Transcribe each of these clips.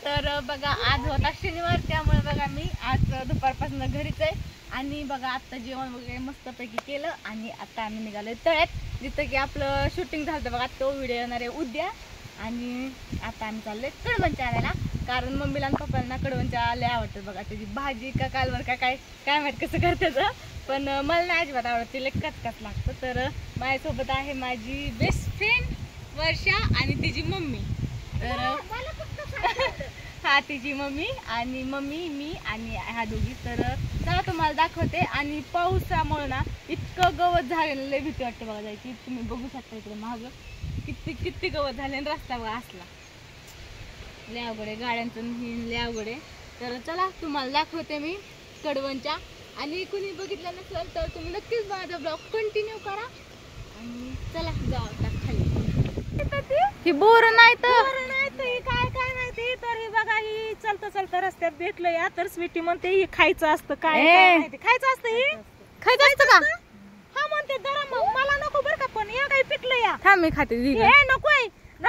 तर बघा आज होता शनिवार, त्यामुळे बघा मी आज दुपारपासून घरीच आहे आणि बघा आता जेवण वगैरे मस्तपैकी केलं आणि आता आम्ही निघालोय तळ्यात, जिथं की आपलं शूटिंग झालं बघा. तो व्हिडिओ येणार आहे उद्या. आणि आता आम्ही चाललोय कडवणच्या आणायला, कारण मम्मीला आणि पप्पांना कडवणच्या लय आवडतं बघा. त्याची भाजी का कालवण का काय काय माहित कसं करतात, पण मला नाही अजिबात आवडत, तिला कचकच लागतं. तर माझ्यासोबत आहे माझी बेस्ट फ्रेंड वर्षा आणि तिची मम्मी. तर हा तिची मम्मी आणि मम्मी मी आणि ह्या दोघी. तर चला तुम्हाला दाखवते. आणि पावसामुळे ना इतकं गवत झालेलं लय भीती वाटते बघा जायची. तुम्ही बघू शकता इकडे माग किती गवत झाले आणि रस्ता बघा असला लय अवघड आहे, गाड्यांचं लय अवघड आहे. तर चला तुम्हाला दाखवते मी कडवणच्या. आणि कुणी बघितलं नसेल तर तुम्ही नक्कीच माझा ब्लॉग कंटिन्यू करा. आणि चला जाऊ आता खाली. ही बोर नाही तर काय माहिती. तर हे बघा ही चलता रस्त्यात भेटलं या, तर स्वीटी म्हणते ही खायचं असतं. काय माहिती खायचं असतं, ही खायचं असतं का? हा म्हणते जरा मला नको बरं का, पण या काही पिकलं या. थांब मी खाते. नकोय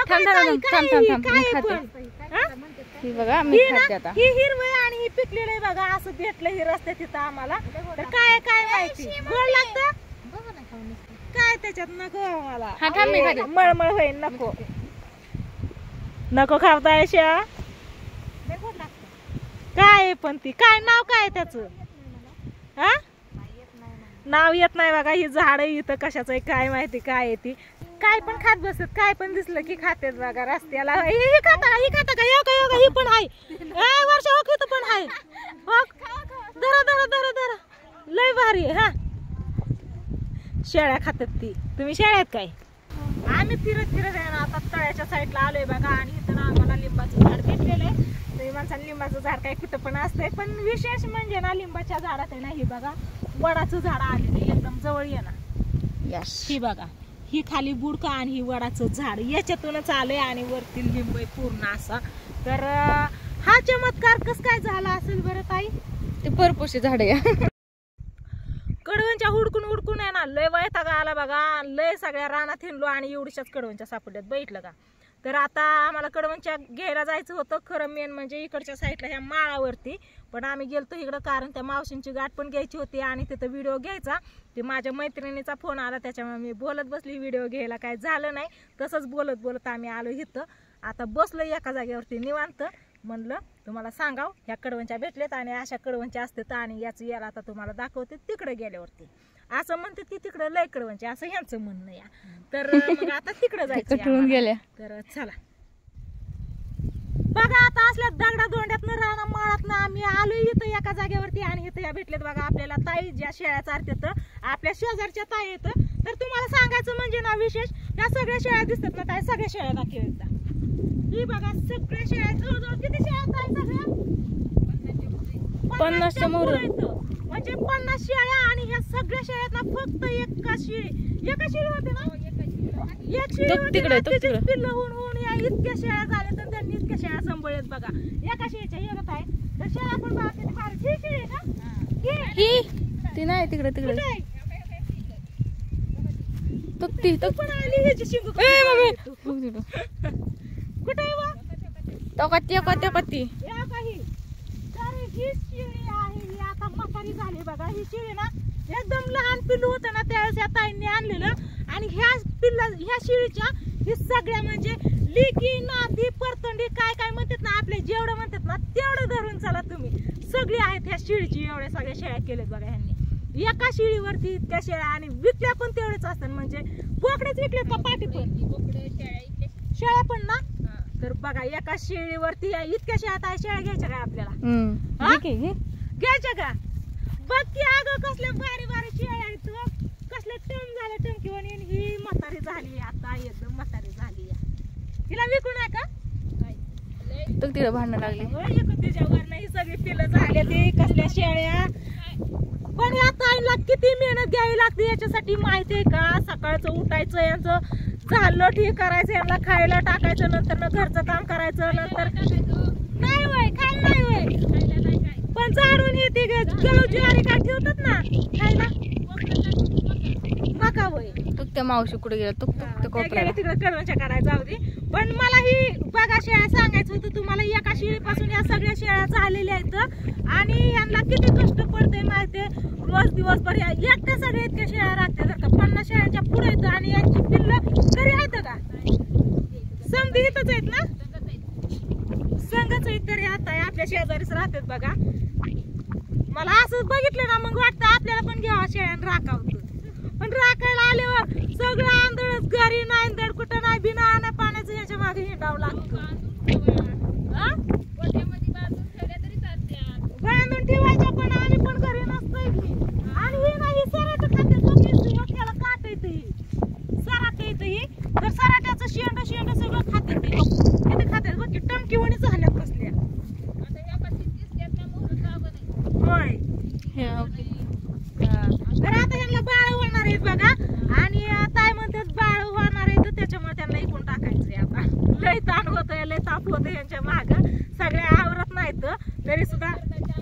ही बघा मी खाते आता. ही हिरवं आणि ही पिकलेलं आहे बघा, असं भेटलं ही रस्त्यात तिथं आम्हाला. तर काय माहिती गोड लागतं काय त्याच्यात. नको मला, हा थांब मी खाते. मळमळ होईल, नको खावता अशा. काय पण ती काय नाव काय त्याचं, हा नाव येत नाही बघा. ही झाड इथं कशाचं आहे काय माहिती, काय आहे ती. काय पण खात बसत, काय पण दिसलं की खातेच बघा रस्त्याला. ही खाता का ही पण आहे वर्ष इथं पण आहे. धरा लय भारी आहे. हा शेळ्या खातात ती. तुम्ही शेळ्यात काय? आम्ही फिरत आहे ना आता तळ्याच्या साईडला आलोय बघा. आणि इथं ना आम्हाला लिंबाचं झाड भेटलेलं आहे. तर माणसाने लिंबाचं झाड काही कुठं पण असतंय, पण विशेष म्हणजे ना लिंबाच्या झाडात आहे ना ही बघा वडाचं झाड आलेलं एकदम जवळ ये ना. ही बघा ही खाली बुडका आणि ही वडाचं झाड याच्यातूनच आलंय आणि वरती लिंब पूर्ण असा. तर हा चमत्कार कस काय झाला असेल बरं ताई? ते परपोशी झाड आहे. कडवणच्या हुडकून आहे ना लय वैताग आला बघा. लय सगळ्या रानात हिंडलो आणि एवढीशाच कडवणच्या सापडल्यात, बघितलं का. तर आता आम्हाला कडवणच्या घ्यायला जायचं होतं. खरं मेन म्हणजे इकडच्या साईडला ह्या माळावरती, पण आम्ही गेलतो इकडं कारण त्या मावशींची गाठ पण घ्यायची होती आणि तिथं व्हिडिओ घ्यायचा. ते माझ्या मैत्रिणीचा फोन आला, त्याच्यामुळे मी बोलत बसली. व्हिडिओ घ्यायला काय झालं नाही, तसंच बोलत आम्ही आलो इथं. आता बसलो एका जागेवरती निवांत. म्हणलं तुम्हाला सांगाव ह्या कडवणच्या भेटलेत आणि अशा कडवणच्या असतात आणि याचं याला आता तुम्हाला दाखवते तिकडे गेल्यावरती. असं म्हणतात की तिकडे लय कडवणचे, असं ह्यांचं म्हणणं या. तर मग आता तिकडे जायचं गेल्या. तर चला बघा. आता असल्या दगडा दोंड्यातनं राणा माळातनं आम्ही आलो इथं एका जागेवरती आणि इथं या भेटलेत बघा आपल्याला ताई, ज्या शेळ्या चारतात आपल्या शेजारच्या ताई येतं. तर तुम्हाला सांगायचं म्हणजे ना विशेष या सगळ्या शेळ्या दिसतात ना ताई, सगळ्या शेळ्या दाखव एकदा. ही बघा सगळ्या शेळ्या, जवळजवळ किती शेळ्या ताई सगळ्या? 50च्या मोर म्हणजे 50 शेळ्या. आणि ह्या सगळ्या शेळ्यात ना फक्त एका शेळी होते ना, एक शेळी होती पिल्लं होऊन या इतक्या शेळ्या झाल्या. तर त्यांनी इतक्या शेळ्या सांभाळत बघा एका शेळीच्या येत आहे. तर शेळ्या पण बघा किती भारी. ही शेळी ना ही ती नाही तिकडे तो पण आली ह्याची शिंग कुठे आहे वा टोकाती या काही. तर ही शेळी आहे, ही आता म्हातारी झाली बघा. ही शेळी ना एकदम लहान पिल्लू होतं ना त्यावेळेस या ताईंनी आणलेलं. आणि ह्या शेळीच्या ही सगळ्या म्हणजे लिकी नाती परतंडी काय म्हणतात ना आपले जेवढं म्हणतात ना तेवढं धरून चला तुम्ही. सगळी आहेत ह्या शेळीची, एवढ्या सगळ्या शेळ्या केल्यात बघा ह्यांनी. एका शेळीवरती इतक्या शेळ्या आणि विकल्या पण तेवढेच असतात. म्हणजे बोकडेच विकलेत का पाठी पण शेळ्या पण ना. तर बघा एका शेळीवरती इतक्या शेळ्या शेळ्या घ्यायच्या काय आपल्याला? घ्यायच्या का? बघ की अगं कसल्या भारी शेळ्या आहेत, कसले टम झाले टमकीवर. ही म्हातारी झाली आता, एकदम म्हातारी झाली. तिला विकू नये का? तिला भांडणं लागली तिच्यावर नाही. सगळी पिलं झाले ती कसल्या शेळ्या. पण या ताईला किती मेहनत घ्यावी लागते याच्यासाठी माहितीये का. सकाळचं उठायचं, यांचं झालं ठीक करायचं, यांना खायला टाकायचं, नंतर घरचं काम करायचं, नंतर नाही होय खायला नाही होय. पण झाडून येते गहू ज्वारी काय ठेवतात ना खायला मका होय. त्या मावशी कुठे गेला तिकडे कडवणच्या काढायला जाऊ दे. पण मला ही बघा शेळ्या सांगायचं होतं तुम्हाला. एका शेळीपासून ह्या सगळ्या शेळ्या झालेल्या आहेत आणि यांना किती कष्ट पडते माहितीये. रोज दिवसभर या एकट्या सगळ्या इतक्या शेळ्या राहते जर का 50 शेळ्यांच्या पुढे आहेत आणि यांची पिल्लं घरी आहेत का समधी इथंच आहेत ना संघच आहेत तरी आता आपल्या शेजारीच राहतात बघा. मला असं बघितलं ना मग वाटतं आपल्याला पण घ्यावा शेळ्यान राखावतं पण राखायला आल्यावर सगळं आंधळच घरी नाही दड कुठं नाही बिना आणा पाण्याचं याच्या मागे हिंडावं लागतं. बांधून ठेवायच्या पण आम्ही पण घरी नसतोय आणि हे नाही सराट खाते त्याला काट येते सराट येते ही तर सराट्याचं शेंड सगळं खाते ते किती खाते बघ की टमकीवणी झाल्यात कसल्या होय. तर आता यांना बाळ होणार आहेत बघा आणि ताई म्हणतात बाळ होणार आहे तर त्याच्यामुळे त्यांना इकून टाकायचंय. आता लय ताण होतोय लय ताप होतोय यांच्या माग सगळ्या आवरत नाहीत तरी सुद्धा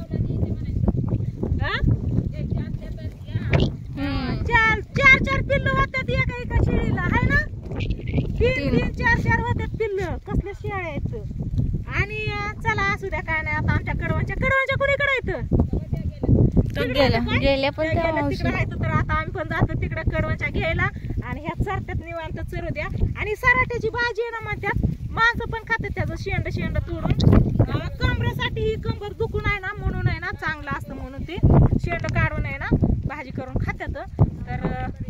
चार पिल्ल होतात एका शेळीला आहे ना 3 4 होतात पिल्ल कसल्या शेळ्या आहेत. आणि चला असू द्या काय नाही आता आमच्या कडवांच्या कुणीकडे आहेत गेल्या पण तिकडे आहेत तर आता आम्ही पण जातो तिकडे कडवांच्या घ्यायला आणि ह्या चरत्यात निवांत चरू द्या. आणि सराट्याची भाजी आहे ना म्हणतात माणसं पण खातात त्याचं शेंड तोडून कमरेसाठी ही कंबर दुखून आहे ना म्हणून आहे ना चांगलं असतं म्हणून ते शेंड काढून आहे ना भाजी करून खात्यात. तर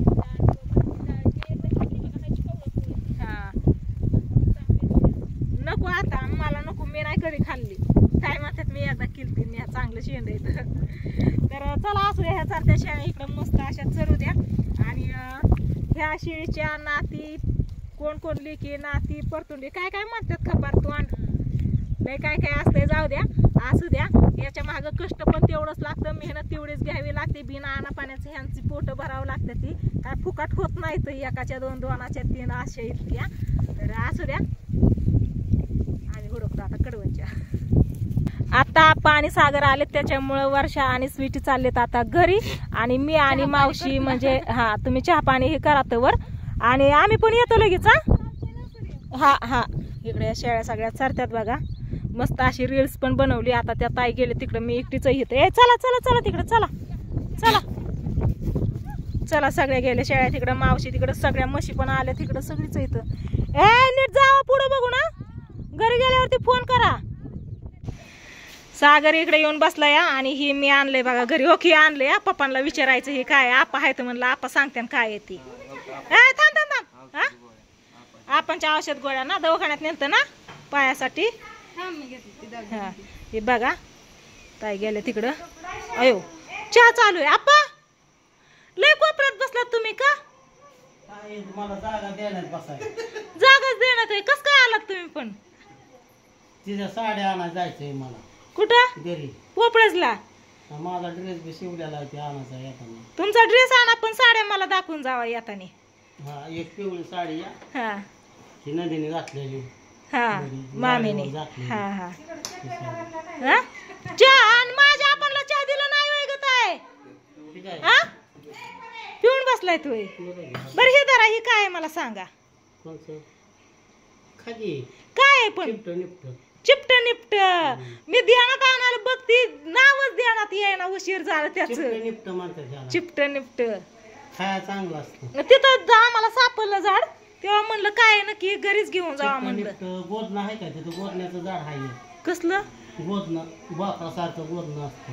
हा नको आता मला नको मी नाही कधी खाल्ली काय म्हणतात मी एकदा केलती मी चांगलं शेंड येत. तर चला असू द्या ह्या चारत्या शेळ्या इकडं मस्त अशा चरू द्या. आणि ह्या शेळीच्या नाती कोण लेकी नाती परतुंडी काय काय म्हणतात खबर तोंड लय काय काय असतंय जाऊ द्या असू द्या. याच्या मागं कष्ट पण तेवढंच लागतं मेहनत तेवढीच घ्यावी लागते बिना आणा पाण्याचं ह्यांची पोटं भरावं लागतं ती काय फुकट होत नाही तर एकाच्या 2 2च्या 3 अशा इतक्या. तर असू द्या आम्ही हुडकतो आता कडवणच्या. आता पाणी सागर आले त्याच्यामुळे वर्षा आणि स्वीटी चाललेत आता घरी आणि मी आणि मावशी म्हणजे हा तुम्ही चहा पाणी हे करा तर आणि आम्ही पण येतो लगेच. हा इकडे या शेळ्या सगळ्या चरत्यात बघा मस्त अशी रील्स पण बनवली. आता त्या ताई गेले तिकडे मी एकटीच येते चला चला चला तिकडे चला चला चला सगळ्या गेल्या शेळ्या तिकडे मावशी तिकडे सगळ्या म्हशी पण आल्या तिकडे सगळीच इथं. नीट जावा पुढे बघू ना घरी गेल्यावरती फोन करा. सागर इकडे येऊन बसला या आणि ही मी आणलंय बघा घरी ओके आणलंय या पप्पांना विचारायचं हे काय आपा आहे तर म्हणलं आपा सांगते काय येते. थांब थांब थांब हा आपणच्या औषध गोळ्या ना दवाखान्यात नेलतं ना पायासाठी. हा हे बघा ताई गेले तिकडं. अयो चहा चालू आहे आपा लय कोपऱ्यात बसलात तुम्ही का जागाच देण्यात आहे कस काय आलात तुम्ही पण तिच्या साड्या आणा जायचंय मला कुठं घरी पोपळजला. माझा ड्रेस बी शिवलेला आहे ते आणायचा येताना. तुमचा ड्रेस आणा पण साड्या मला दाखवून जावा येताना. हा एक पिवळी साडी या हा ती नदीने घातलेली हा मामीने हा हा चहा आणि माझ्या आपणला चहा दिला नाही वय गत आहे ठीक आहे हा पिऊन बसलाय तू बरं हे धरा ही काय आहे मला सांगा कोणचं खाली काय आहे पण चिपट निपट मी ध्यानात आणायला बघती नावच ध्यानात येईना उशीर झाला त्याच निपट म्हणतात चिपट निपट खाया चांगलं असतं. तिथं आम्हाला सापडलं झाड तेव्हा म्हणलं काय नक्की घरीच घेऊन जावा म्हणलं. गोदना आहे का तिथं गोदण्याचं झाड आहे कसलं गोदना बोकरासारखं गोदना असतं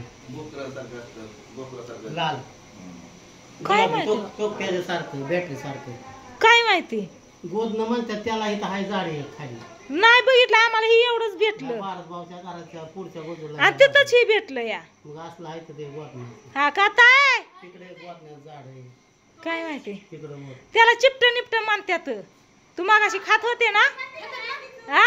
लाल काय माहिती सारखं बॅटरी सारखं काय माहिती गोदना म्हणतात त्याला इथं हाय झाड आहे खाली नाही बघितलं आम्हाला हे एवढंच भेटलं भारत भाऊच्या घराच्या पुढच्या बाजूला आणि तिथंच हे भेटलं या मग असलं आहे ते गोदना हा का ताय तिकडे गोदण्याचं झाड आहे काय माहिती तिकडं त्याला चिपट निपट म्हणतात. तू मागाशी खात होते ना हा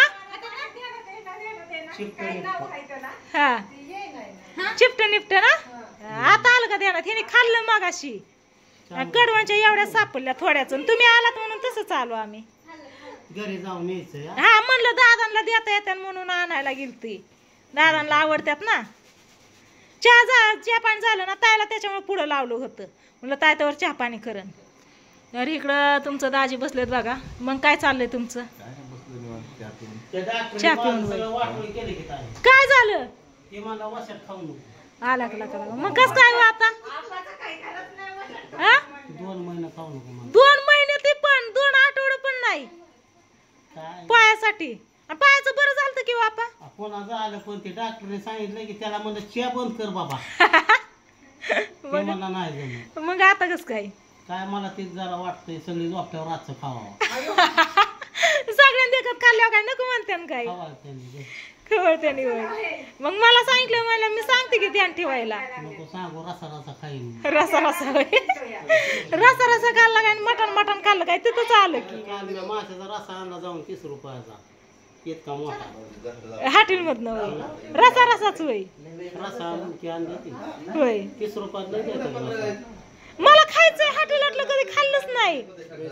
हा चिपट निपट ना आता आलं का ध्यानात ह्याने खाल्लं मागाशी कडवांच्या एवढ्या सापडल्या थोड्याच तुम्ही आलात म्हणून तसंच आलो आम्ही घरी जाऊन यायचं. हा म्हणलं दादांना देता येतात म्हणून आणायला गेलती दादांना आवडतात ना. चहा पाणी झालं ना तायला त्याच्यामुळे पुढं लावलं होतं म्हणलं ताय त्यावर चहा पाणी करण. तर इकडं तुमचं दाजी बसलेत बघा. मग काय चाललंय तुमचं त्या चहा डॉक्टरने पिऊन मला होय. सगळं वाटोळी केली की काय काय झालं ते मला वशात खाऊ नको आला का मग कस काय हो आता हा? 2 महिने खाऊ नको मला 2 महिने ते पण 2 आठवडे पण नाही काय पायासाठी आणि पायाचं बरं झालं की बापा कोणाचं आलं पण ते डॉक्टरने सांगितलं की त्याला म्हणलं चहा बंद कर बाबा ते मला नाही जमत मग आता कस काय काय मला ते जरा वाटतंय सगळी झोपट्यावर आजचं खावा सगळ्यांनी देखत खाल्ल्यावर काय नको म्हणते काय खावा त्यांनी खबर त्याने मग मला सांगितलं मला मी सांगते की ध्यान ठेवायला नको सांगू रसा रसा खाईन रसा रसा रसा खाल्ला काय मटण मटण खाल्लं काय तिथंच आलं की काल मी माशाचा रसा आणला जाऊन 30 रुपयाचा इतका मोठा हॉटेल मधनं रसा रसाच होय रसा की आणली ती होय 30 रुपयात नाही देतात मला खायचंय हॉटेलातलं कधी खाल्लंच नाही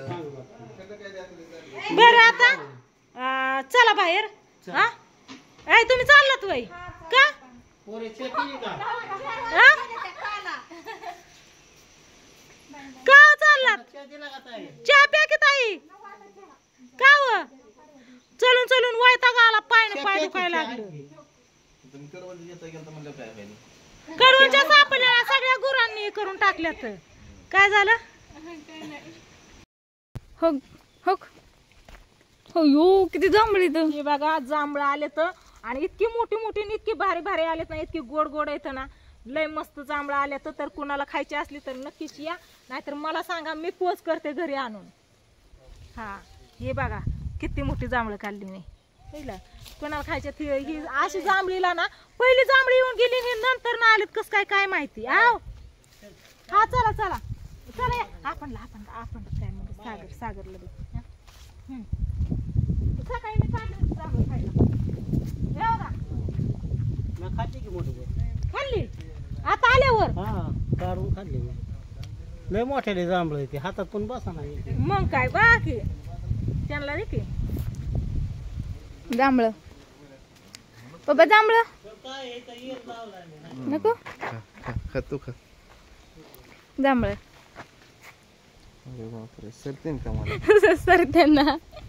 बरं आता चला बाहेर हा ऐ तुम्ही चाललात वय का पोरे चेकी का हा? का चाललात चहा दिला का ताई चहा प्या की ताई का व चलून चलून वैताग आला पाय पाय दुखायला लागलं कडवच्या सापल्याला सगळ्या गुरांनी करून टाकल्यात काय झालं हो हो हो यो किती जांभळी तर हे बघा जांभळं आले तर आणि इतकी मोठी मोठी आणि इतकी भारी भारी आलेत ना इतकी गोड गोड येतं ना लय मस्त जांभळं आले तर कुणाला खायची असली तर नक्कीच या नाहीतर मला सांगा मी पोच करते घरी आणून हा हे बघा किती मोठी जांभळं काढली मी कोणाला खायच्या ही अशी जांभळीला ना पहिली जांभळी येऊन गेली आणि नंतर ना आलेत कस काय काय माहिती आव हा चला चला चला या. आपण काय म्हणतो सागर सागरला दे सकाळी मी चालले जांभळं खायला येऊ का? मी खाते की मोठी खाल्ली आता आल्यावर हा काढून खाल्ली मी लय मोठ्याले जांभळं ते हातात पण बसा नाही मग काय बाकी त्यांना दे की जांभळं बाबा जांभळं काय नको खा तू खा जांभळं अरे बापरे सरते का मला सर त्यांना